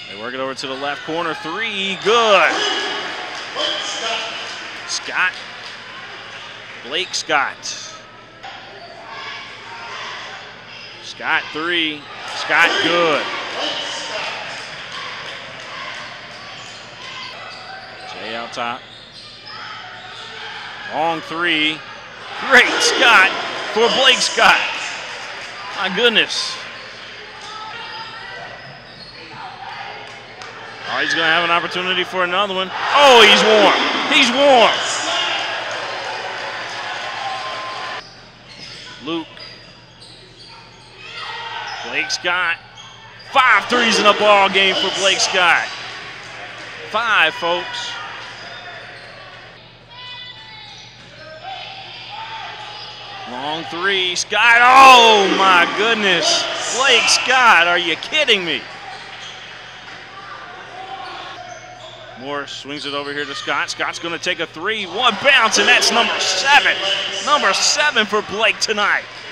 They work it over to the left corner. Three, good. Scott. Blake Scott. Scott, three. Scott, good. Jay out top. Long three. Great Scott for Blake Scott. My goodness. Oh, he's going to have an opportunity for another one. Oh, he's warm. He's warm. Luke. Blake Scott. 5 threes in the ball game for Blake Scott. 5, folks. Long three. Scott. Oh, my goodness. Blake Scott, are you kidding me? Moore swings it over here to Scott. Scott's going to take a three. One bounce, and that's number 7. Number 7 for Blake tonight.